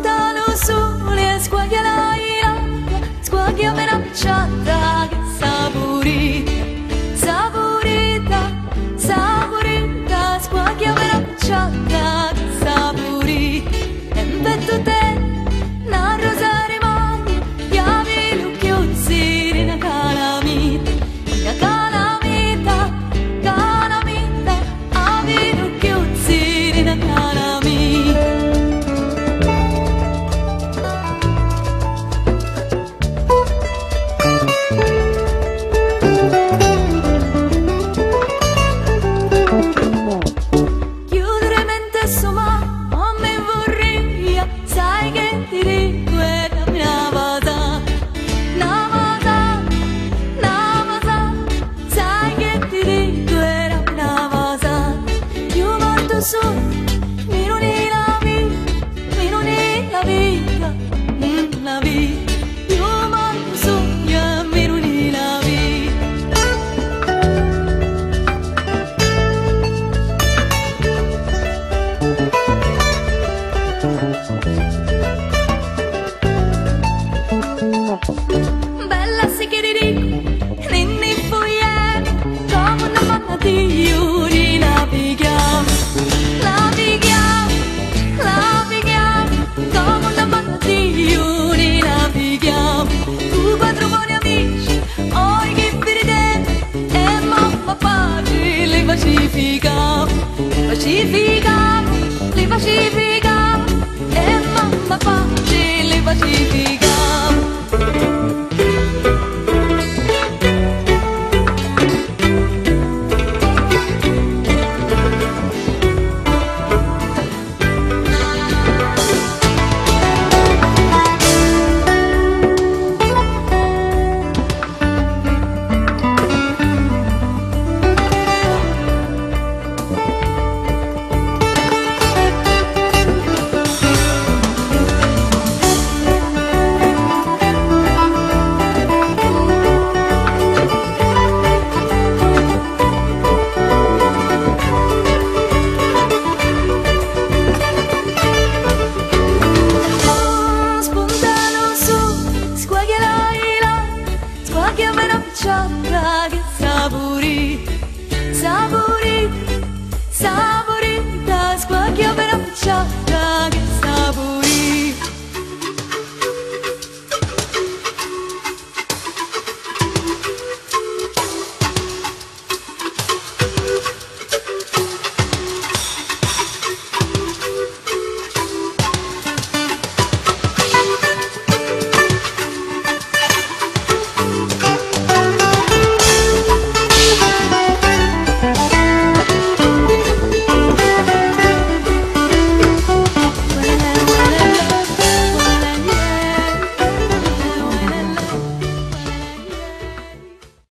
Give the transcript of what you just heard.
lontano sole e squaglia l'aria, squaglia me la picciata che saporita, saporita, saporita, squaglia me la picciata che saporita, e in petto te, una rosa rimane, chiavi lucchiuzzi di una calamita, calamita, avi lucchiuzzi di una calamita. Bella si che dico, ninni fogliere, come una manna di iuri navighiamo, navighiamo, navighiamo, come una manna di iuri navighiamo. Tu quattro buoni amici, oi che per te, e mamma padre li pacificamo, pacificamo.